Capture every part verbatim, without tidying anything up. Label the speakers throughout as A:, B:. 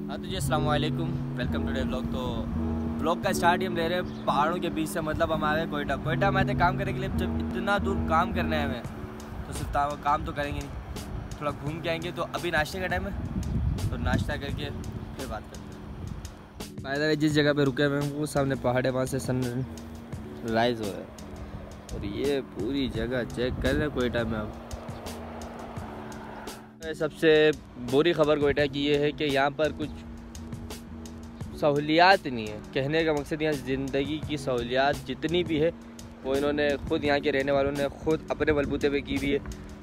A: हाँ तो जी अस्सलाम वालेकुम, वेलकम टू डे ब्लॉग। तो ब्लॉग का स्टार्ट ही हम ले रहे हैं पहाड़ों के बीच से, मतलब हम आए कोयटा। कोयटा में आते काम करने के लिए, जब इतना दूर काम करना है हमें तो सिर्फ काम तो करेंगे नहीं, थोड़ा घूम के आएंगे। तो अभी नाश्ते का टाइम है, तो नाश्ता करके फिर बात करते हैं। फायदा जिस जगह पे रुके हुए हैं वो सामने पहाड़ है, वहाँ से सन राइज हो रहा है और ये पूरी जगह चेक कर रहे हैं कोयटा में। अब सबसे बुरी खबर कोयटा की ये है कि यहाँ पर कुछ सहूलियात नहीं है। कहने का मकसद यहाँ ज़िंदगी की सहूलियात जितनी भी है वो इन्होंने खुद, यहाँ के रहने वालों ने खुद अपने बलबूते पे की हुई है।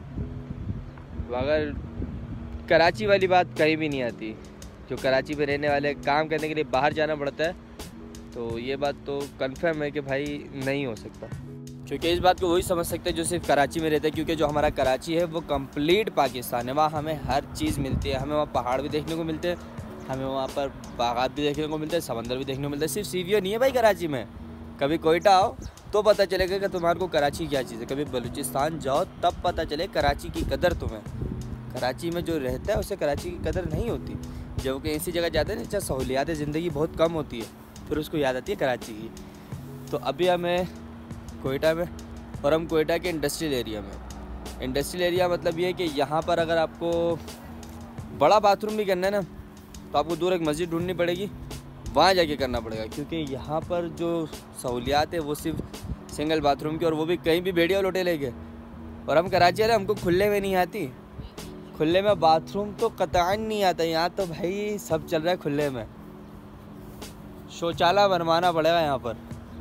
A: मगर कराची वाली बात कहीं भी नहीं आती। जो कराची में रहने वाले काम करने के लिए बाहर जाना पड़ता है, तो ये बात तो कन्फर्म है कि भाई नहीं हो सकता। क्योंकि इस बात को वही समझ सकते हैं जो सिर्फ कराची में रहते हैं, क्योंकि जो हमारा कराची है वो कंप्लीट पाकिस्तान है। वहाँ हमें हर चीज़ मिलती है। हमें वहाँ पहाड़ भी देखने को मिलते हैं, हमें वहाँ पर बागात भी देखने को मिलते हैं, समंदर भी देखने को मिलता है। सिर्फ सीवियो नहीं है भाई कराची में। कभी कोयटा आओ तो पता चलेगा कि तुम्हारे को कराची क्या चीज़ है। कभी बलूचिस्तान जाओ तब पता चले कराची की कदर तुम्हें। कराची में जो रहता है उसे कराची की कदर नहीं होती। जब कि ऐसी जगह जाते हैं जहाँ सहूलियात ज़िंदगी बहुत कम होती है, फिर उसको याद आती है कराची की। तो अभी हमें कोयटा में, और हम कोयटा के इंडस्ट्रियल एरिया में। इंडस्ट्रियल एरिया मतलब ये है कि यहाँ पर अगर आपको बड़ा बाथरूम भी करना है ना, तो आपको दूर एक मस्जिद ढूंढनी पड़ेगी, वहाँ जाके करना पड़ेगा। क्योंकि यहाँ पर जो सहूलियात है वो सिर्फ सिंगल बाथरूम की, और वो भी कहीं भी भेड़िया लोटे लेके। और हम कराची वाले, हमको खुले में नहीं आती। खुले में बाथरूम तो कतई नहीं आता। यहाँ तो भाई सब चल रहा है खुले में। शौचालय बनवाना पड़ेगा यहाँ पर।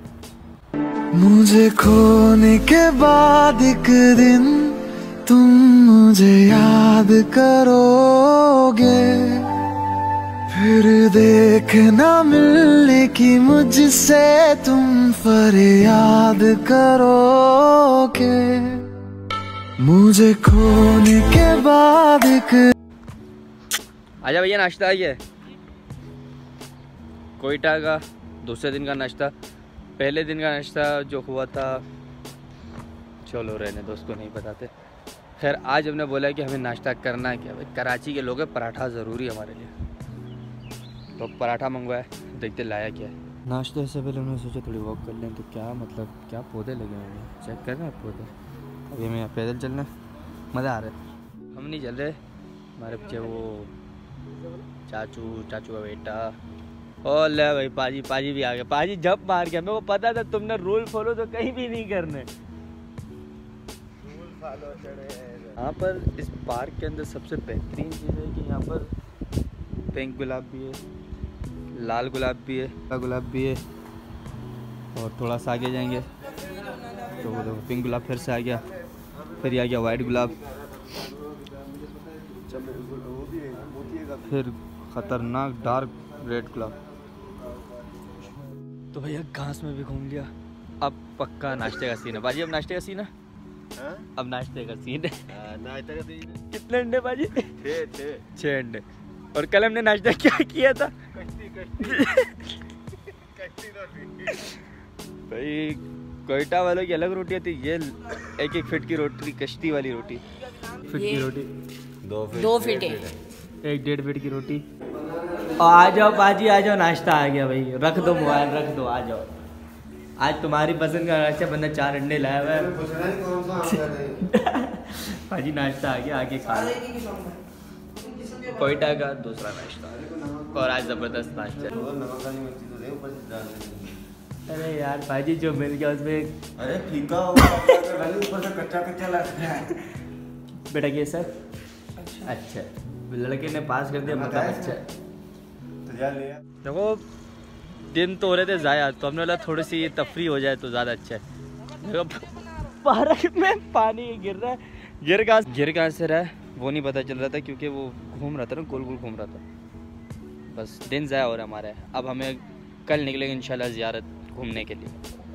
B: मुझे खोने के बाद एक दिन तुम मुझे याद करोगे, फिर देखना मिलने की मुझसे तुम फरियाद करोगे। मुझे खोने के बाद एक।
A: आजा भैया, नाश्ता आ गया है कोयटा का। दूसरे दिन का नाश्ता, पहले दिन का नाश्ता जो हुआ था, चलो रहने दो, उसको नहीं बताते। खैर आज हमने बोला कि हमें नाश्ता करना है क्या। भाई कराची के लोग हैं, पराठा ज़रूरी है हमारे लिए, तो पराठा मंगवाया। देखते लाया क्या है। नाश्ते से पहले हमने सोचा थोड़ी वॉक कर लें। तो क्या मतलब क्या पौधे लगे हुए हैं, चेक कर रहे हैं पौधे। अभी हमें पैदल चलना है, मज़ा आ रहा है। हम नहीं चल रहे, हमारे बच्चे वो चाचू चाचू का बेटा। ओ ले भाई, पाजी पाजी भी आ गया। पाजी जब मार गया, मेरे को पता था तुमने रूल फॉलो तो कहीं भी नहीं करने। यहाँ पर इस पार्क के अंदर सबसे बेहतरीन चीज़ है कि यहाँ पर पिंक गुलाब भी है, लाल गुलाब भी है, गुलाब भी है। और थोड़ा सा आगे जाएंगे तो वो देखो पिंक गुलाब फिर से आ गया, फिर ये आ गया वाइट गुलाब, फिर ख़तरनाक डार्क रेड गुलाब। तो भैया घास में भी घूम लिया। अब पक्का नाश्ते का सीन है बाजी। अब नाश्ते का सीन है, अब नाश्ते का सीन है। नाश्ते का सीन कितने अंडे बाजी? छः छः छः अंडे। और कल हमने नाश्ता क्या किया था? कश्ती कश्ती कश्ती रोटी। भाई कोयटा वालों की अलग रोटी आती है। ये एक एक फीट की रोटी, कश्ती वाली रोटी। फीट की रोटी दो फीट
C: दो फीट
A: एक डेढ़ फीट की रोटी। आ जाओ बाजी, आ जाओ, नाश्ता आ गया भाई। रख दो मोबाइल, रख दो, आ जाओ। आज तुम्हारी पसंद का नाश्ता, बंदा चार अंडे लाया हुआ है। बाजी नाश्ता आ गया, आके खा लो। कोयटा का दूसरा नाश्ता, और आज ज़बरदस्त नाश्ता। अरे यार बाजी जो मिल गया उसमें,
D: अरे फीका ऊपर से कच्चा कच्चा लगता है
A: बेटा। ये सर अच्छा, लड़के ने पास कर दिया, मतलब अच्छा। देखो दिन तो हो रहे थे ज़ाया, तो हमने बोला थोड़ी सी तफरी हो जाए तो ज़्यादा अच्छा है। देखो पार्क में पानी गिर रहा है, गिर कहाँ गिर कहाँ से रहा है वो नहीं पता चल रहा था, क्योंकि वो घूम रहा था ना, गोल गोल घूम रहा था। बस दिन ज़ाया हो रहा है हमारा। अब हमें कल निकलेंगे इंशाल्लाह ज़ियारत घूमने के लिए।